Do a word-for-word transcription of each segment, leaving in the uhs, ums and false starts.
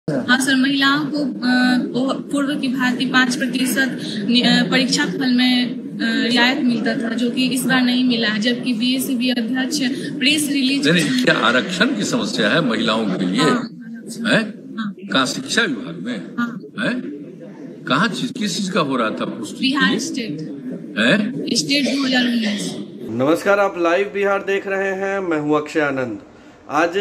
हाँ सर, महिलाओं को अ, पूर्व की भांति पाँच प्रतिशत परीक्षा फल में अ, रियायत मिलता था, जो कि इस बार नहीं मिला, जबकि बीएससीबी अध्यक्ष प्रेस रिलीज। क्या आरक्षण की समस्या है महिलाओं के लिए? हाँ, है हाँ, कहाँ शिक्षा विभाग में? हाँ, है कहाँ चीज किस चीज का हो रहा था पुष्टि? बिहार स्टेट है स्टेट दो हजार उन्नीस। नमस्कार, आप लाइव बिहार देख रहे हैं। मैं हूं अक्षय आनंद। आज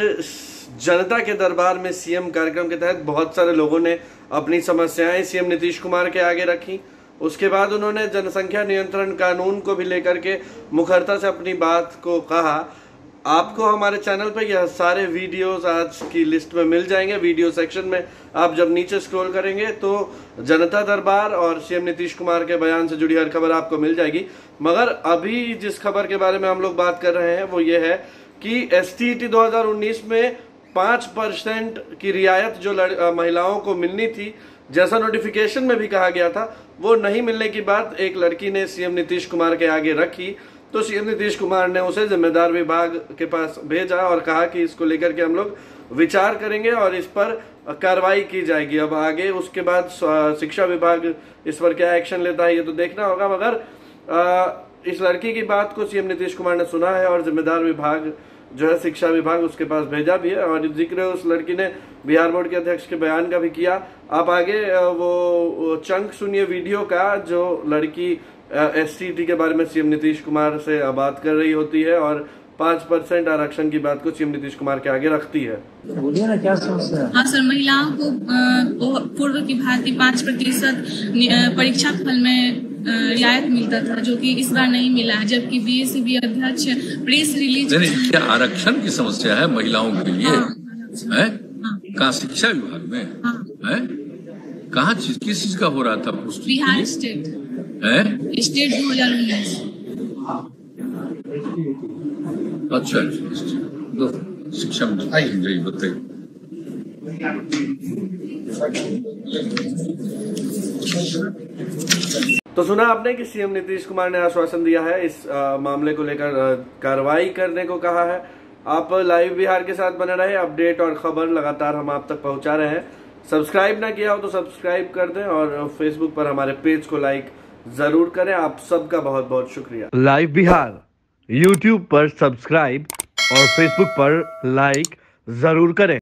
जनता के दरबार में सीएम कार्यक्रम के तहत बहुत सारे लोगों ने अपनी समस्याएं सीएम नीतीश कुमार के आगे रखी। उसके बाद उन्होंने जनसंख्या नियंत्रण कानून को भी लेकर के मुखरता से अपनी बात को कहा। आपको हमारे चैनल पर यह सारे वीडियोस आज की लिस्ट में मिल जाएंगे। वीडियो सेक्शन में आप जब नीचे स्क्रॉल करेंगे तो जनता दरबार और सीएम नीतीश कुमार के बयान से जुड़ी हर खबर आपको मिल जाएगी। मगर अभी जिस खबर के बारे में हम लोग बात कर रहे हैं वो ये है कि एसटीईटी दो हज़ार उन्नीस में पाँच परसेंट की रियायत जो महिलाओं को मिलनी थी, जैसा नोटिफिकेशन में भी कहा गया था, वो नहीं मिलने की बात एक लड़की ने सीएम नीतीश कुमार के आगे रखी। तो सीएम नीतीश कुमार ने उसे जिम्मेदार विभाग के पास भेजा और कहा कि इसको लेकर के हम लोग विचार करेंगे और इस पर कार्रवाई की जाएगी। अब आगे उसके बाद शिक्षा विभाग इस पर क्या एक्शन लेता है ये तो देखना होगा। मगर आ, इस लड़की की बात को सीएम नीतीश कुमार ने सुना है और जिम्मेदार विभाग जो है शिक्षा विभाग उसके पास भेजा भी है। और जिक्र उस लड़की ने बिहार बोर्ड के अध्यक्ष के बयान का भी किया। आप आगे वो चंक सुनिए वीडियो का, जो लड़की एसटीईटी के बारे में सीएम नीतीश कुमार से बात कर रही होती है और पाँच परसेंट आरक्षण की बात को सीएम नीतीश कुमार के आगे रखती है। बोलिए ना, क्या समस्या है? हाँ सर, महिलाओं को पूर्व की भांति पाँच प्रतिशत परीक्षा फल में रियायत मिलता था, जो कि इस बार नहीं मिला, जबकि बीएससीबी अध्यक्ष प्रेस रिलीज। क्या आरक्षण की समस्या है महिलाओं के लिए? है कहाँ शिक्षा विभाग में? है कहाँ चीज किस चीज का हो रहा था पुष्टि? बिहार स्टेट है स्टेट दो हजार उन्नीस। अच्छा, शिक्षा में बताइए। तो सुना आपने कि सीएम नीतीश कुमार ने आश्वासन दिया है, इस आ, मामले को लेकर कार्रवाई करने को कहा है। आप लाइव बिहार के साथ बने रहे, अपडेट और खबर लगातार हम आप तक पहुंचा रहे हैं। सब्सक्राइब ना किया हो तो सब्सक्राइब कर दें और फेसबुक पर हमारे पेज को लाइक जरूर करें। आप सबका बहुत बहुत शुक्रिया। लाइव बिहार यूट्यूब पर सब्सक्राइब और फेसबुक पर लाइक जरूर करें।